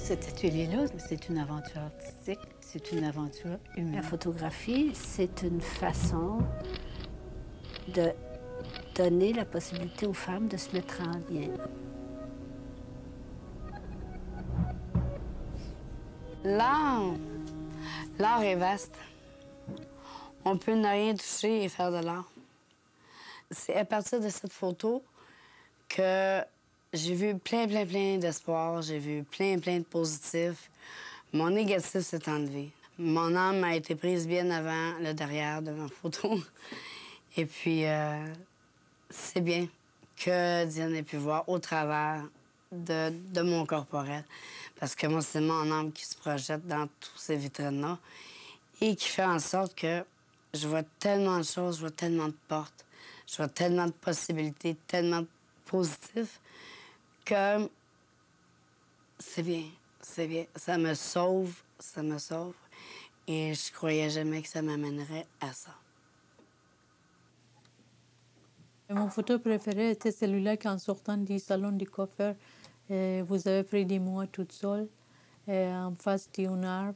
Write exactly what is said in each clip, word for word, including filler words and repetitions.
Cet atelier-là, c'est une aventure artistique, c'est une aventure humaine. La photographie, c'est une façon de donner la possibilité aux femmes de se mettre en lien. L'art, l'art est vaste. On peut ne rien toucher et faire de l'art. C'est à partir de cette photo que j'ai vu plein, plein, plein d'espoir. J'ai vu plein, plein de positifs. Mon négatif s'est enlevé. Mon âme a été prise bien avant le derrière de ma photo. Et puis, euh, c'est bien que Diane ait pu voir au travers de, de mon corporel. Parce que moi, c'est mon âme qui se projette dans toutes ces vitrines-là et qui fait en sorte que je vois tellement de choses, je vois tellement de portes, je vois tellement de possibilités, tellement de positifs que c'est bien, c'est bien. Ça me sauve, ça me sauve. Et je croyais jamais que ça m'amènerait à ça. Mon photo préférée était celui-là qu'en sortant du salon du coiffeur, euh, vous avez pris de moi toute seule, euh, en face d'un arbre,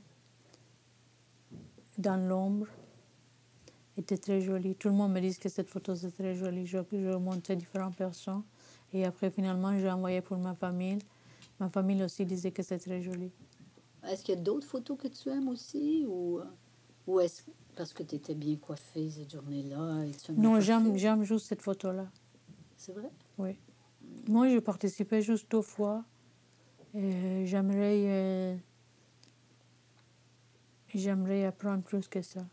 dans l'ombre. Était très jolie. Tout le monde me dit que cette photo c'est très jolie. Je, je montrais différentes personnes et après finalement j'ai envoyé pour ma famille. Ma famille aussi disait que c'est très joli. Est-ce qu'il y a d'autres photos que tu aimes aussi ou, ou est-ce parce que tu étais bien coiffée cette journée-là? Non, j'aime, j'aime juste cette photo-là. C'est vrai? Oui. Moi, j'ai participé juste deux fois. Et j'aimerais, euh, j'aimerais apprendre plus que ça.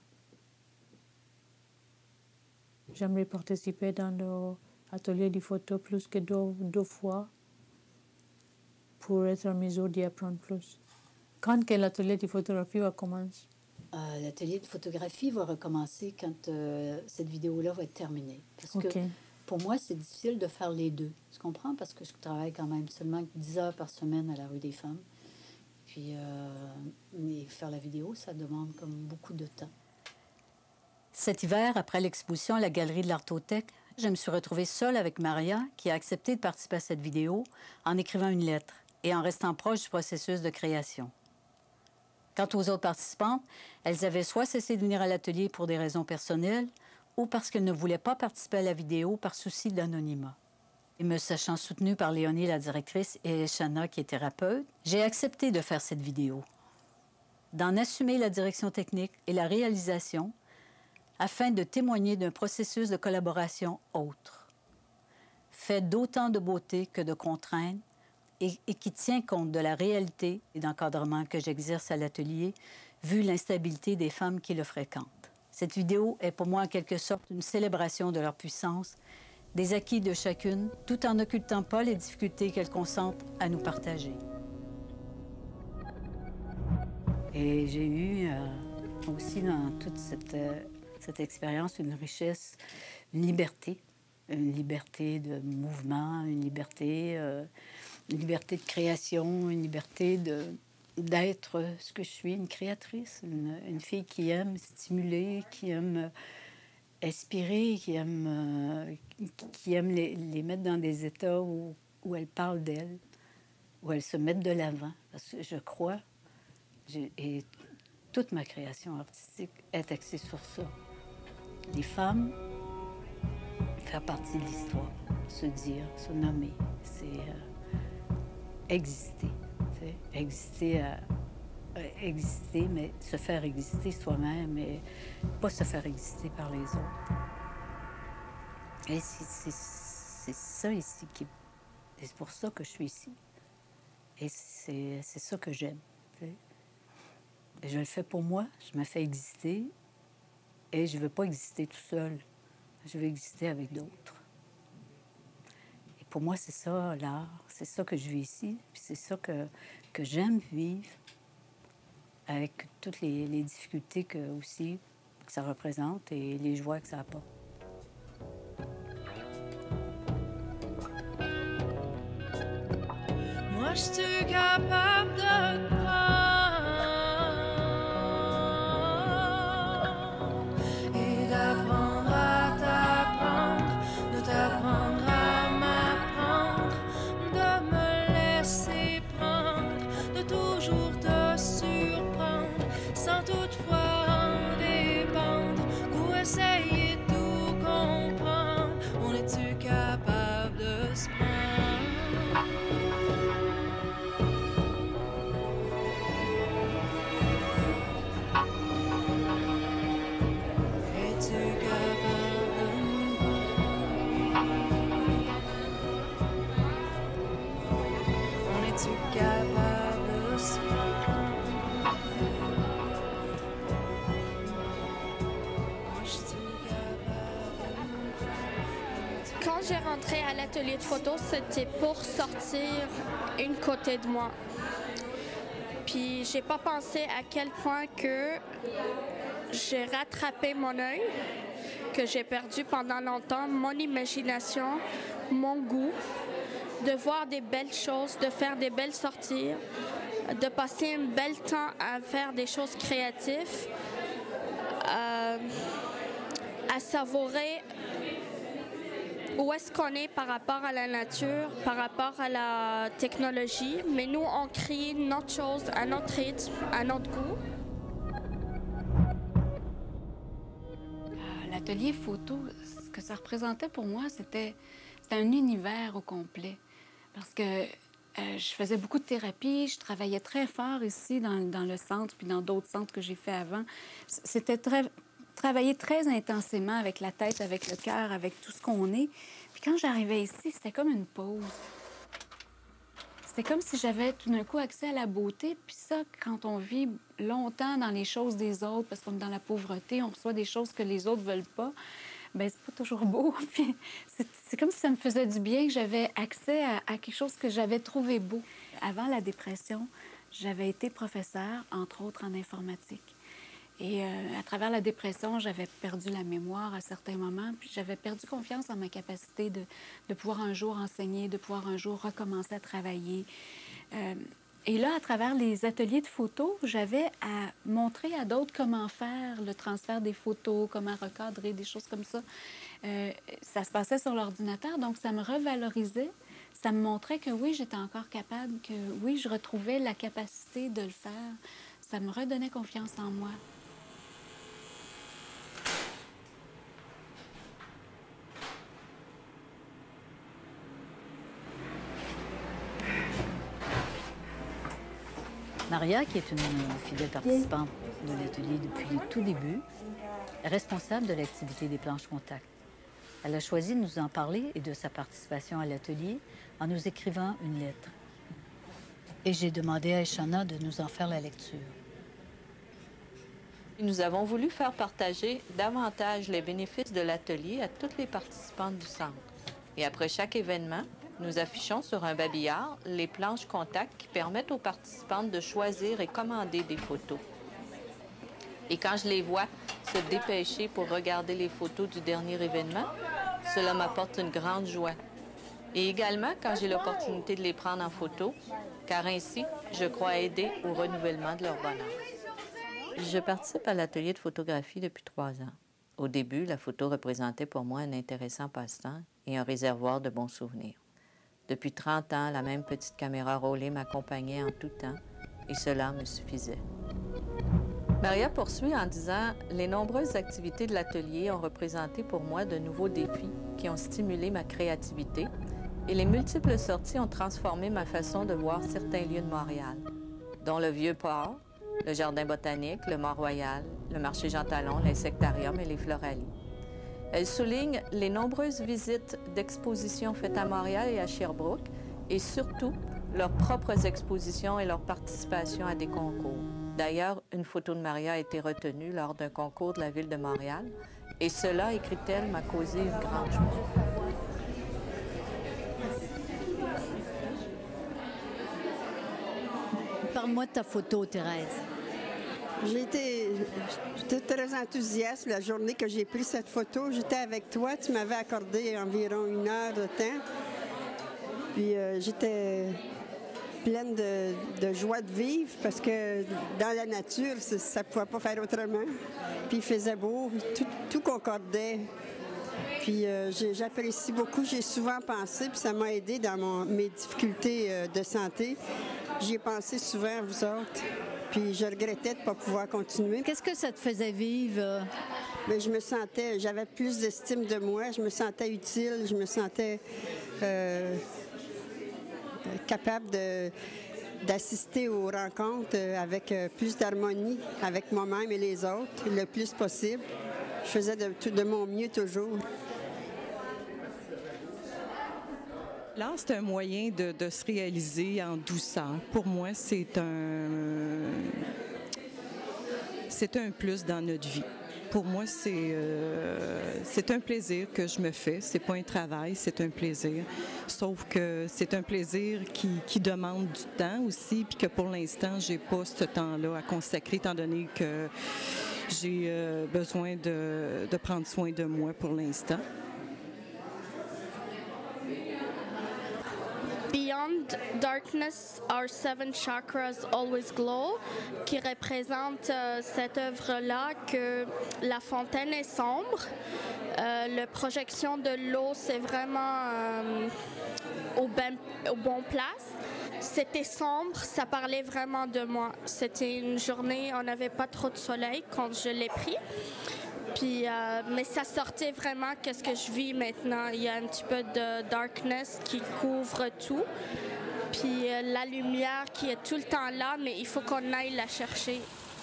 J'aimerais participer dans l'atelier de photo plus que deux, deux fois pour être en mesure d'y apprendre plus. Quand que l'atelier de photographie va commencer? Euh, l'atelier de photographie va recommencer quand euh, cette vidéo-là va être terminée. Parce okay. que pour moi, c'est difficile de faire les deux. Tu comprends? Parce que je travaille quand même seulement dix heures par semaine à la rue des Femmes. Puis, euh, mais faire la vidéo, ça demande comme beaucoup de temps. Cet hiver, après l'exposition à la Galerie de l'Artothèque, je me suis retrouvée seule avec Maria, qui a accepté de participer à cette vidéo en écrivant une lettre et en restant proche du processus de création. Quant aux autres participantes, elles avaient soit cessé de venir à l'atelier pour des raisons personnelles ou parce qu'elles ne voulaient pas participer à la vidéo par souci d'anonymat. Et me sachant soutenue par Léonie, la directrice, et Shanna, qui est thérapeute, j'ai accepté de faire cette vidéo, d'en assumer la direction technique et la réalisation afin de témoigner d'un processus de collaboration autre, fait d'autant de beauté que de contraintes et, et qui tient compte de la réalité et d'encadrement que j'exerce à l'atelier, vu l'instabilité des femmes qui le fréquentent. Cette vidéo est pour moi en quelque sorte une célébration de leur puissance, des acquis de chacune, tout en n'occultant pas les difficultés qu'elles consentent à nous partager. Et j'ai eu euh, aussi dans toute cette, euh, cette expérience une richesse, une liberté, une liberté de mouvement, une liberté, euh, une liberté de création, une liberté de, d'être ce que je suis, une créatrice, une, une fille qui aime stimuler, qui aime inspirer, qui aime, euh, qui aime les, les mettre dans des états où, où elles parlent d'elles, où elles se mettent de l'avant. Parce que je crois, j'ai, et toute ma création artistique est axée sur ça. Les femmes, faire partie de l'histoire, se dire, se nommer, c'est euh, exister. C'est exister, à, euh, exister, mais se faire exister soi-même et pas se faire exister par les autres. Et c'est, c'est, c'est ça ici qui... Et c'est pour ça que je suis ici. Et c'est, c'est ça que j'aime. T'sais. Et je le fais pour moi, je me fais exister et je ne veux pas exister tout seul. Je veux exister avec d'autres. Et pour moi, c'est ça, l'art. C'est ça que je vis ici. Puis c'est ça que, que j'aime vivre avec toutes les, les difficultés que, aussi, que ça représente et les joies que ça apporte. Moi, je suis capable de te prendre et d'apprendre à t'apprendre, de t'apprendre à m'apprendre, de me laisser prendre de tout. Es-tu capable de se prendre? Moi, je suis capable de me prendre. Quand j'ai rentré à l'atelier de photo, c'était pour sortir une côté de moi. Puis j'ai pas pensé à quel point que j'ai rattrapé mon œil, que j'ai perdu pendant longtemps, mon imagination, mon goût, de voir des belles choses, de faire des belles sorties, de passer un bel temps à faire des choses créatives, euh, à savourer où est-ce qu'on est par rapport à la nature, par rapport à la technologie, mais nous, on crée notre chose à notre rythme, à notre goût. L'atelier photo, ce que ça représentait pour moi, c'était un univers au complet. Parce que euh, je faisais beaucoup de thérapie, je travaillais très fort ici dans, dans le centre, puis dans d'autres centres que j'ai fait avant. C'était très... travailler très intensément avec la tête, avec le cœur, avec tout ce qu'on est. Puis quand j'arrivais ici, c'était comme une pause. C'était comme si j'avais tout d'un coup accès à la beauté. Puis ça, quand on vit longtemps dans les choses des autres, parce qu'on est dans la pauvreté, on reçoit des choses que les autres veulent pas, bien, c'est pas toujours beau. Puis c'est comme si ça me faisait du bien que j'avais accès à, à quelque chose que j'avais trouvé beau. Avant la dépression, j'avais été professeure, entre autres en informatique. Et euh, à travers la dépression, j'avais perdu la mémoire à certains moments, puis j'avais perdu confiance en ma capacité de, de pouvoir un jour enseigner, de pouvoir un jour recommencer à travailler. Euh, et là, à travers les ateliers de photos, j'avais à montrer à d'autres comment faire le transfert des photos, comment recadrer, des choses comme ça. Euh, ça se passait sur l'ordinateur, donc ça me revalorisait. Ça me montrait que oui, j'étais encore capable, que oui, je retrouvais la capacité de le faire. Ça me redonnait confiance en moi. Maria, qui est une fidèle participante de l'atelier depuis le tout début, est responsable de l'activité des planches contact. Elle a choisi de nous en parler et de sa participation à l'atelier en nous écrivant une lettre. Et j'ai demandé à Eshana de nous en faire la lecture. Nous avons voulu faire partager davantage les bénéfices de l'atelier à toutes les participantes du centre. Et après chaque événement, nous affichons sur un babillard les planches contact qui permettent aux participantes de choisir et commander des photos. Et quand je les vois se dépêcher pour regarder les photos du dernier événement, cela m'apporte une grande joie. Et également quand j'ai l'opportunité de les prendre en photo, car ainsi, je crois aider au renouvellement de leur bonheur. Je participe à l'atelier de photographie depuis trois ans. Au début, la photo représentait pour moi un intéressant passe-temps et un réservoir de bons souvenirs. Depuis trente ans, la même petite caméra roulée m'accompagnait en tout temps et cela me suffisait. Maria poursuit en disant « Les nombreuses activités de l'atelier ont représenté pour moi de nouveaux défis qui ont stimulé ma créativité et les multiples sorties ont transformé ma façon de voir certains lieux de Montréal, dont le Vieux-Port, le Jardin botanique, le Mont-Royal, le marché Jean Talon, l'insectarium et les Floralies. Elle souligne les nombreuses visites d'expositions faites à Montréal et à Sherbrooke et surtout leurs propres expositions et leur participation à des concours. D'ailleurs, une photo de Maria a été retenue lors d'un concours de la Ville de Montréal et cela, écrit-elle, m'a causé une grande joie. Parle-moi de ta photo, Thérèse. J'ai été j'étais très enthousiaste la journée que j'ai pris cette photo. J'étais avec toi, tu m'avais accordé environ une heure de temps. Puis euh, j'étais pleine de, de joie de vivre parce que dans la nature, ça ne pouvait pas faire autrement. Puis il faisait beau, tout, tout concordait. Puis euh, j'apprécie beaucoup, j'ai souvent pensé, puis ça m'a aidé dans mon, mes difficultés euh, de santé. J'y ai pensé souvent à vous autres. Puis je regrettais de ne pas pouvoir continuer. Qu'est-ce que ça te faisait vivre? Bien, je me sentais, j'avais plus d'estime de moi, je me sentais utile, je me sentais euh, capable de, d'assister aux rencontres avec plus d'harmonie avec moi-même et les autres, le plus possible. Je faisais de, de mon mieux toujours. L'art, c'est un moyen de, de se réaliser en douceur. Pour moi, c'est un, c'est un plus dans notre vie. Pour moi, c'est euh, c'est un plaisir que je me fais. C'est pas un travail, c'est un plaisir. Sauf que c'est un plaisir qui, qui demande du temps aussi, puis que pour l'instant, j'ai pas ce temps-là à consacrer, étant donné que j'ai euh, besoin de, de prendre soin de moi pour l'instant. Beyond darkness, our seven chakras always glow, qui représente euh, cette œuvre-là que la fontaine est sombre. Euh, la projection de l'eau, c'est vraiment euh, au, ben, au bon place. C'était sombre, ça parlait vraiment de moi. C'était une journée, on n'avait pas trop de soleil quand je l'ai pris. Puis, euh, mais ça sortait vraiment qu'est-ce que je vis maintenant. Il y a un petit peu de darkness qui couvre tout. Puis euh, la lumière qui est tout le temps là, mais il faut qu'on aille la chercher.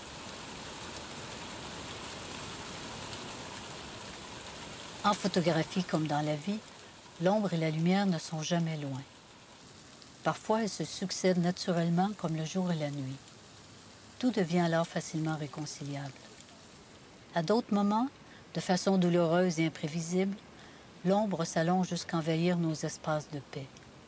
En photographie comme dans la vie, l'ombre et la lumière ne sont jamais loin. Parfois, elles se succèdent naturellement comme le jour et la nuit. Tout devient alors facilement réconciliable. À d'autres moments, de façon douloureuse et imprévisible, l'ombre s'allonge jusqu'envahir nos espaces de paix.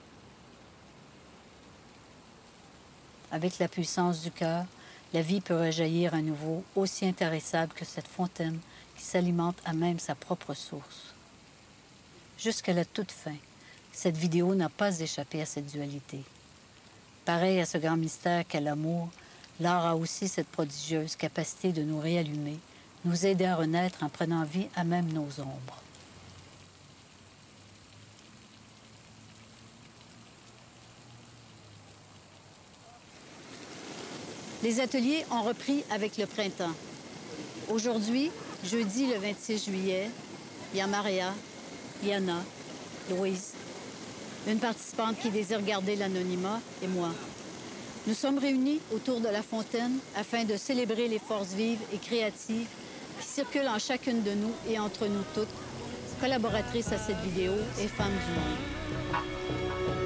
Avec la puissance du cœur, la vie peut rejaillir à nouveau, aussi intarissable que cette fontaine qui s'alimente à même sa propre source. Jusqu'à la toute fin, cette vidéo n'a pas échappé à cette dualité. Pareil à ce grand mystère qu'est l'amour, l'art a aussi cette prodigieuse capacité de nous réallumer, nous aider à renaître en prenant vie à même nos ombres. Les ateliers ont repris avec le printemps. Aujourd'hui, jeudi le vingt-six juillet, il y a Maria, Yana, Louise, une participante qui désire garder l'anonymat et moi. Nous sommes réunis autour de la fontaine afin de célébrer les forces vives et créatives qui circulent en chacune de nous et entre nous toutes, collaboratrices à cette vidéo et femmes du monde.